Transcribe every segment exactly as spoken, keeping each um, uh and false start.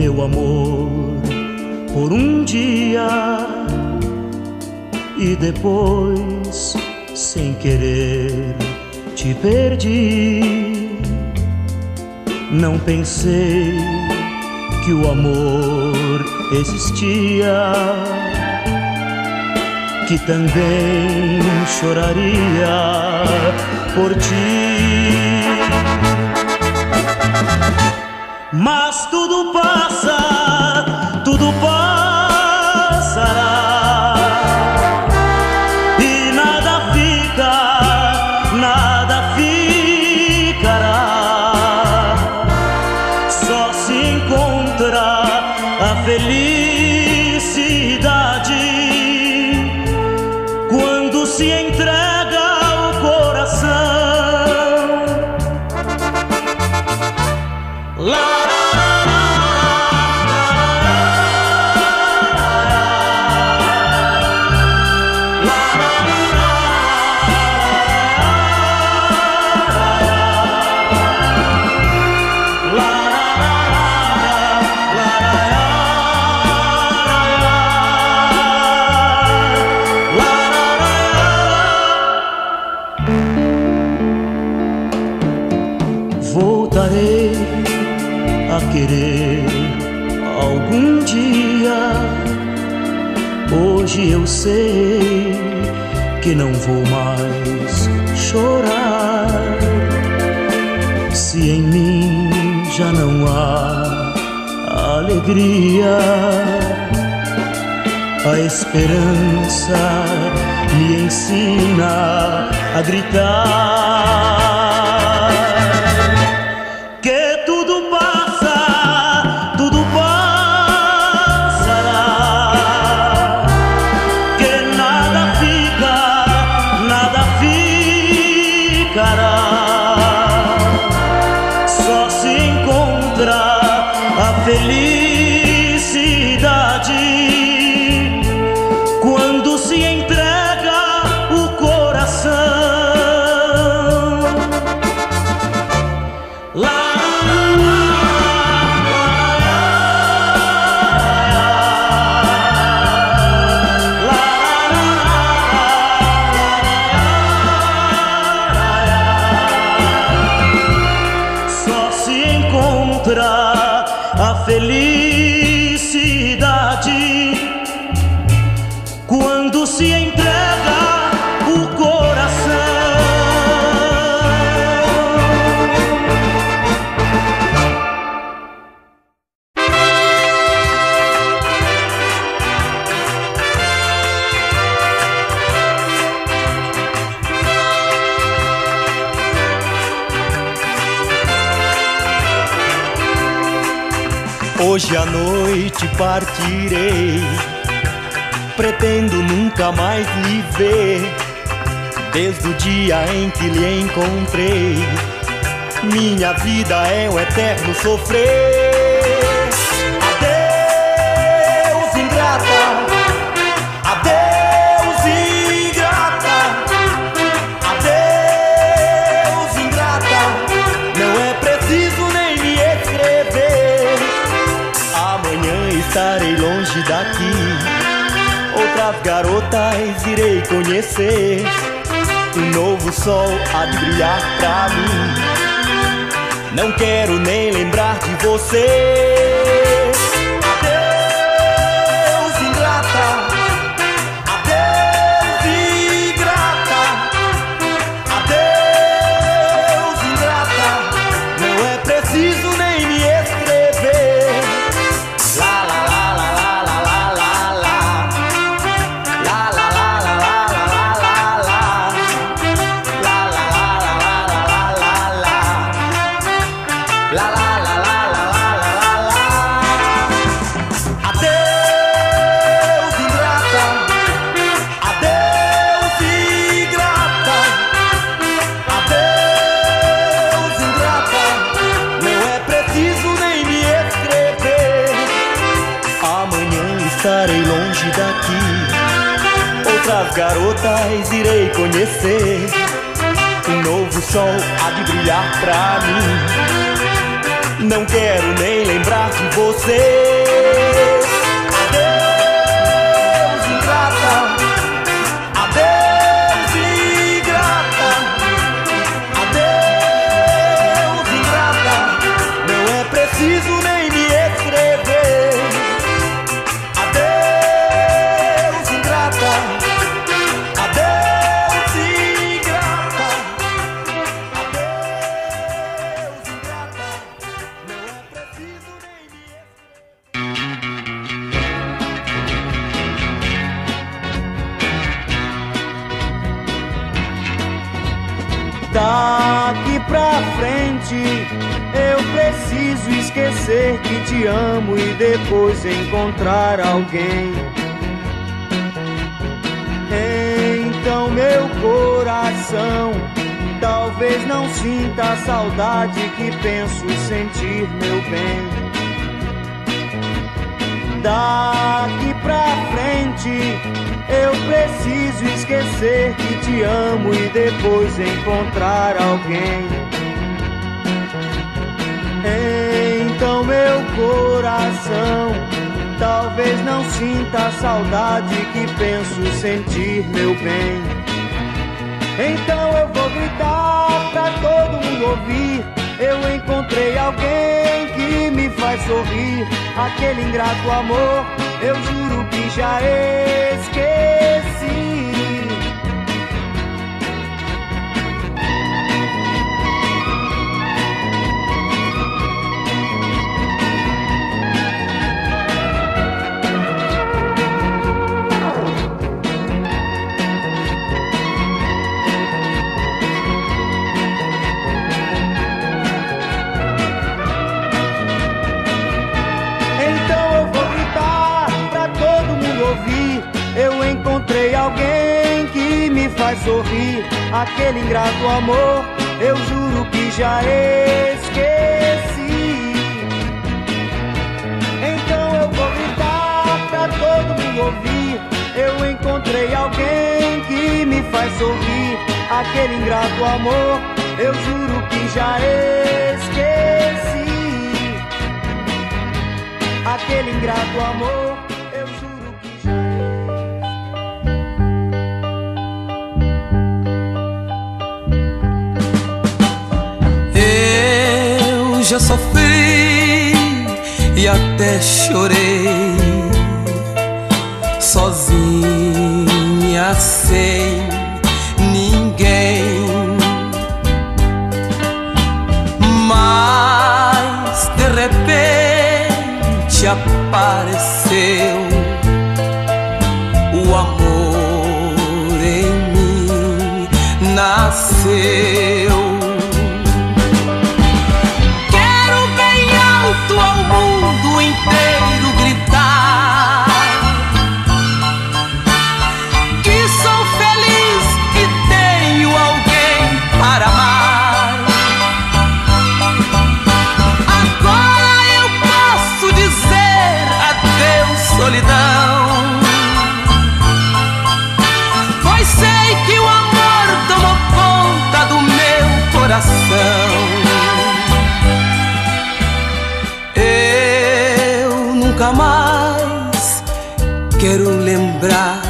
meu amor por um dia e depois, sem querer, te perdi. Não pensei que o amor existia, que também choraria por ti. Mas tudo passa, tudo passará, e nada fica, nada ficará. Só se encontra a felicidade quando se entrega o coração. Lá voltarei a querer algum dia. Hoje eu sei que não vou mais chorar. Se em mim já não há alegria, a esperança me ensina a gritar. Só se encontra a felicidade quando se entrega o coração. Lá a felicidade quando se entrega o coração. Hoje à noite partirei, pretendo nunca mais lhe ver. Desde o dia em que lhe encontrei, minha vida é um eterno sofrer. Adeus, ingrata, adeus, ingrata, adeus, ingrata. Não é preciso nem me escrever. Amanhã estarei longe daqui, outras garotas irei conhecer. Um novo sol há de brilhar pra mim. Não quero nem lembrar de você. Adeus, ingrata, adeus, ingrata, adeus, ingrata. Não é preciso nem me escrever. La la la la la la la la la. La la la la la la la la la. La la la la la la la la la. La la la la la la la la. Adeus, ingrata, adeus, ingrata, adeus, ingrata. Não é preciso nem me escrever. Amanhã estarei longe daqui, outras garotas irei conhecer. Um novo sol há de brilhar pra mim. não quero nem lembrar de você. Adeus, ingrata. Adeus, ingrata. Adeus, ingrata. Não é preciso nem me escrever. Adeus, ingrata. Adeus, ingrata. Adeus, ingrata. Não é preciso nem me escrever. Daqui pra frente eu preciso esquecer que te amo e depois encontrar alguém. Então meu coração talvez não sinta a saudade que penso sentir, meu bem. Daqui pra frente eu preciso esquecer que te amo e depois encontrar alguém. Então meu coração talvez não sinta a saudade que penso sentir, meu bem. Então eu vou gritar pra todo mundo ouvir: eu encontrei alguém que me faz sorrir. Aquele ingrato amor, eu juro que já esqueci. Eu encontrei alguém que me faz sorrir. Aquele ingrato amor, eu juro que já esqueci. Então eu vou gritar pra todo mundo ouvir: eu encontrei alguém que me faz sorrir. Aquele ingrato amor, eu juro que já esqueci. Aquele ingrato amor, eu juro que já já sofri e até chorei, sozinha, sem ninguém. Mas de repente apareceu o amor em mim, nasceu. Ao mundo inteiro gritar que sou feliz e tenho alguém para amar. Agora eu posso dizer adeus, solidão, pois sei que o amor tomou conta do meu coração. Nunca mais quero lembrar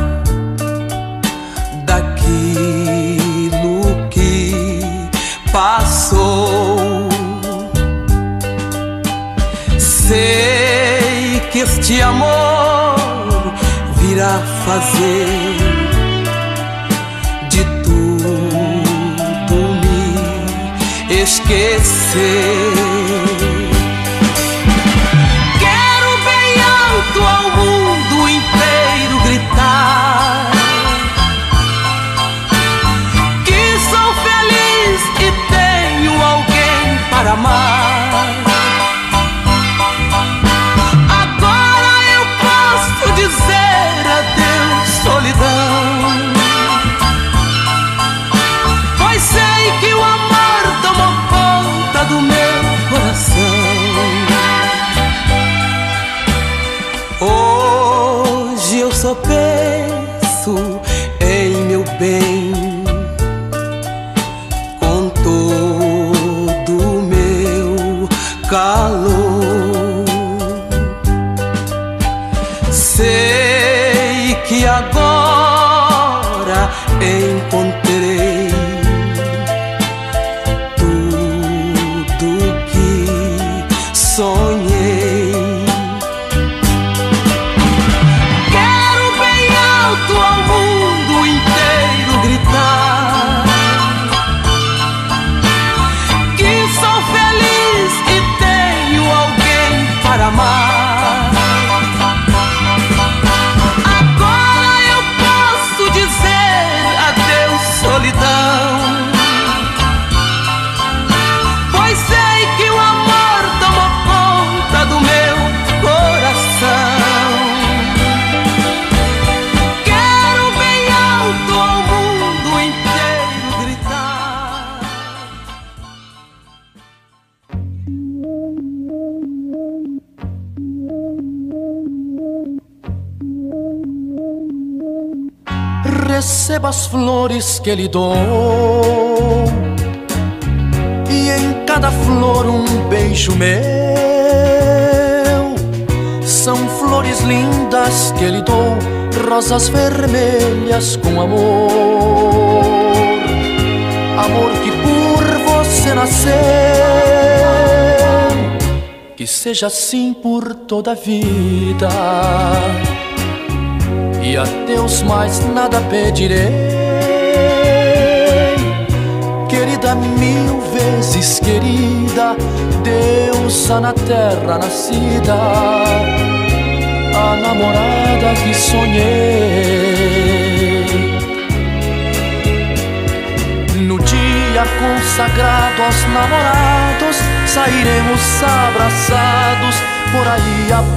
daquilo que passou. Sei que este amor virá fazer de tudo me esquecer. Ao mundo inteiro gritar que sou feliz e tenho alguém para amar. Agora eu posso dizer adeus, solidão, pois sei que o amor tomou conta do meu coração. Hoje eu só penso em meu bem, com todo o meu encontrei tudo que sonhei. Quero bem alto ao mundo inteiro gritar que sou feliz e tenho alguém para amar. Pois sei que o amor tomou conta do meu coração. Quero bem alto ao mundo inteiro gritar. Receba as flores que lhe dou, e em cada flor um beijo meu. São flores lindas que lhe dou, rosas vermelhas com amor. Amor que por você nasceu, que seja assim por toda a vida. E a Deus mais nada pedirei, querida, mil vezes querida, deusa na terra nascida, a namorada que sonhei. No dia consagrado aos namorados, sairemos abraçados por aí a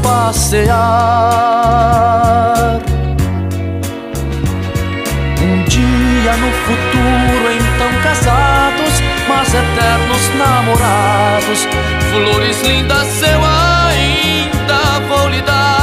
passear. Um dia no futuro, então casados, mas eternos namorados, flores lindas eu ainda vou lhe dar.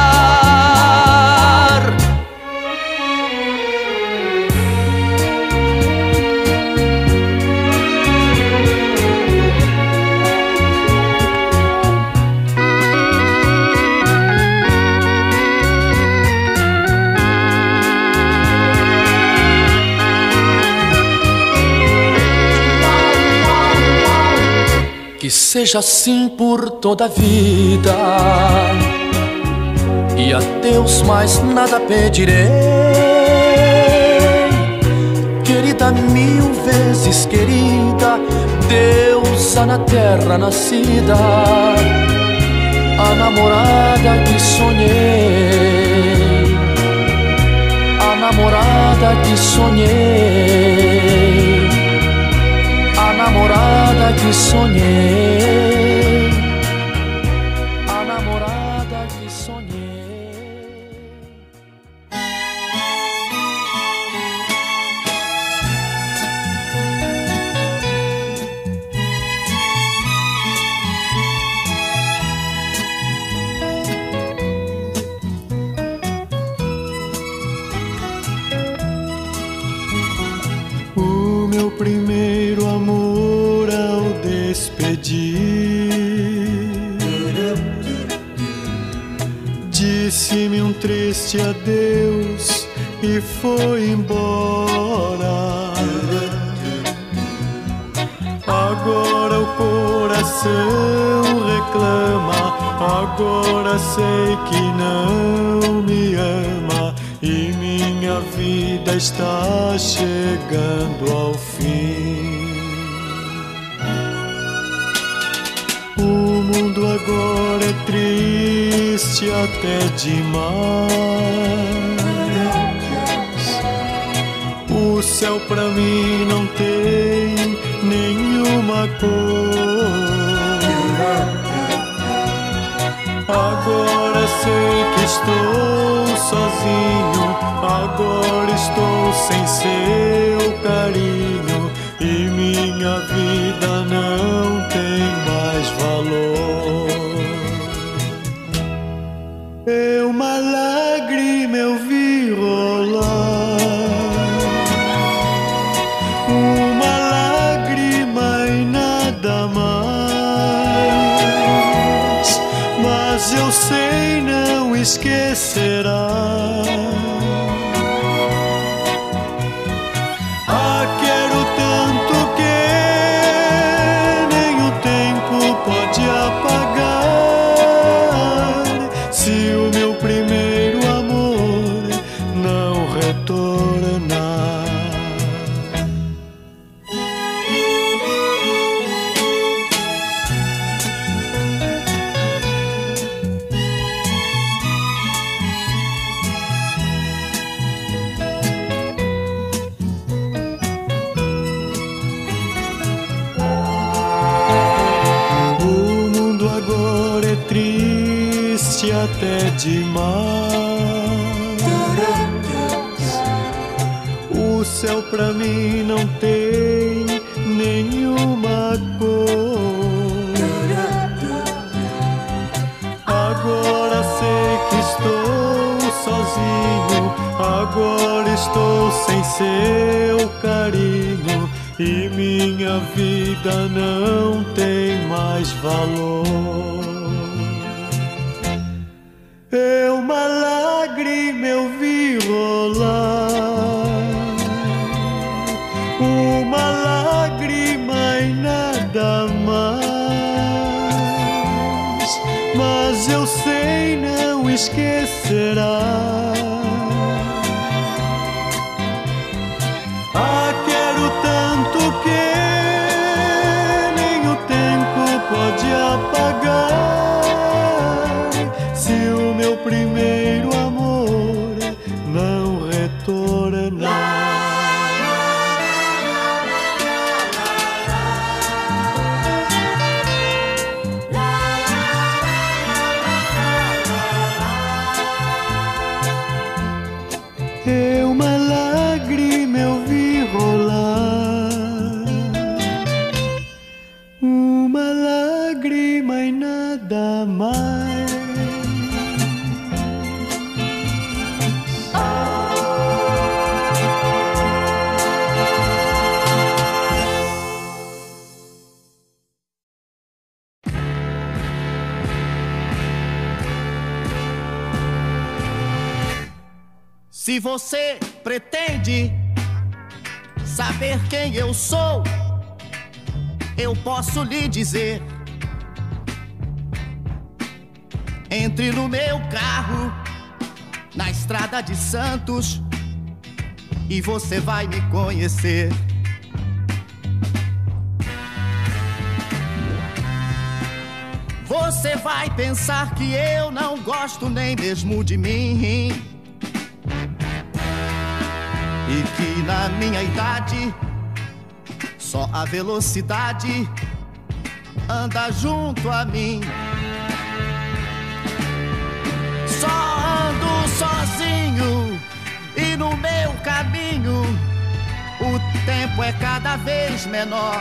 Que seja assim por toda a vida, e a Deus mais nada pedirei, querida, mil vezes querida, deusa na terra nascida, a namorada que sonhei, a namorada que sonhei, a namorada que sonhei, a namorada que sonhei. O meu primeiro amor ao despedir disse-me um triste adeus e foi embora. Agora o coração reclama, agora sei que não me ama e minha vida está chegando ao fim. O mundo agora é triste até demais. O céu pra mim não tem nenhuma cor. Agora sei que estou sozinho, agora estou sem seu carinho e minha vida não tem mais valor. Eu uma lágrima eu vi rolar, uma lágrima e nada mais, mas eu sei não esquecerá triste até demais. O céu pra mim não tem nenhuma cor. Agora sei que estou sozinho, agora estou sem seu carinho e minha vida não tem mais valor. É uma lágrima eu vi rolar, uma lágrima e nada mais, mas eu sei não esquecerá. Ah, quero tanto que nem o tempo pode apagar, se o meu primeiro amor não retornar. É uma lágrima eu vi rolar, uma lágrima e nada mais. Se você pretende saber quem eu sou, eu posso lhe dizer. Entre no meu carro, na estrada de Santos, e você vai me conhecer. Você vai pensar que eu não gosto nem mesmo de mim, e que na minha idade só a velocidade anda junto a mim. Só ando sozinho e no meu caminho o tempo é cada vez menor.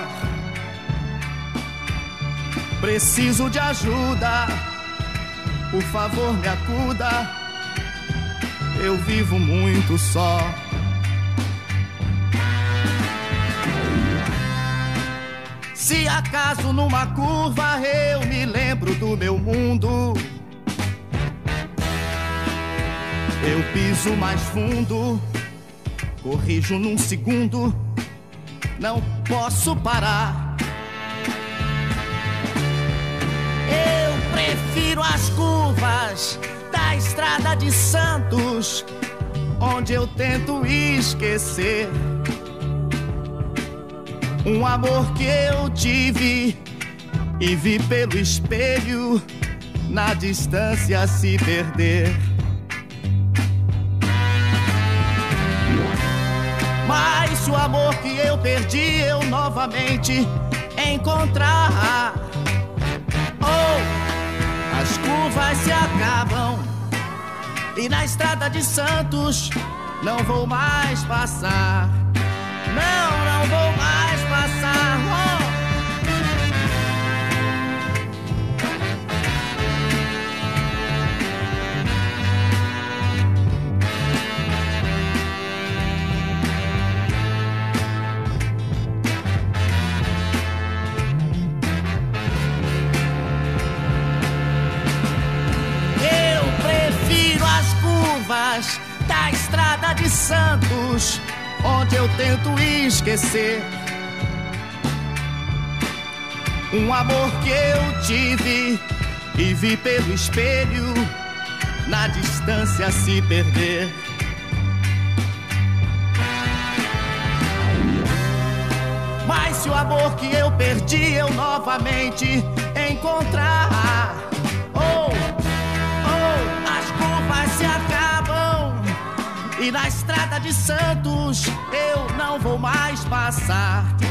Preciso de ajuda, por favor me acuda, eu vivo muito só. Se acaso numa curva eu me lembro do meu mundo, eu piso mais fundo, corrijo num segundo, não posso parar. Eu prefiro as curvas da estrada de Santos, onde eu tento esquecer um amor que eu tive e vi pelo espelho na distância se perder. Mas se o amor que eu perdi eu novamente encontrar, oh, as curvas se acabam e na estrada de Santos não vou mais passar. Não, não vou mais passar. Oh. Eu prefiro as curvas da estrada de Santos, onde eu tento esquecer um amor que eu tive e vi pelo espelho na distância se perder. Mas se o amor que eu perdi eu novamente encontrar, oh, oh, as curvas se acabam e na estrada de Santos eu não vou mais passar.